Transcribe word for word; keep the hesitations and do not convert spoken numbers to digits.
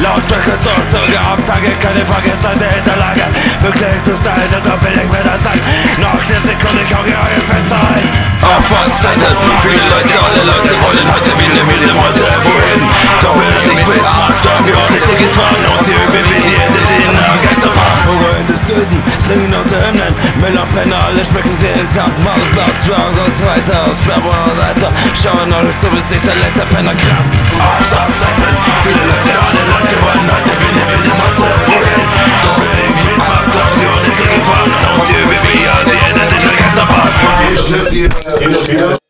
Lautsprecherdurchsage, absage, keine Frage, seid hinter Lage. Pünktlich zu sein, oder billig, wenn das sein. Noch eine Sekunde, ich hau eure Fenster ein. Abfahrtszeiten, viele Leute, alle Leute wollen heute wilde, wilde, meute, wohin? Doch wenn er nicht beachtet, haben wir ohne Ticket fahren und die ÖBB, die endet in der Geisterbahn. Pogo in den Süden, singen unsere Hymnen. Müller, Penner, alle schmecken den Sound. Marktplatz, Fragos, weiter, aus Werbung und weiter. Schauen euch zu, bis sich der letzte Penner kratzt. Abfahrtszeiten, viele Leute, alle Leute wollen heute wilde, wilde, meute, wohin? Doch wenn er nicht beachtet, haben wir ohne Ticket fahren und die ÖBB, die endet in der Geisterbahn.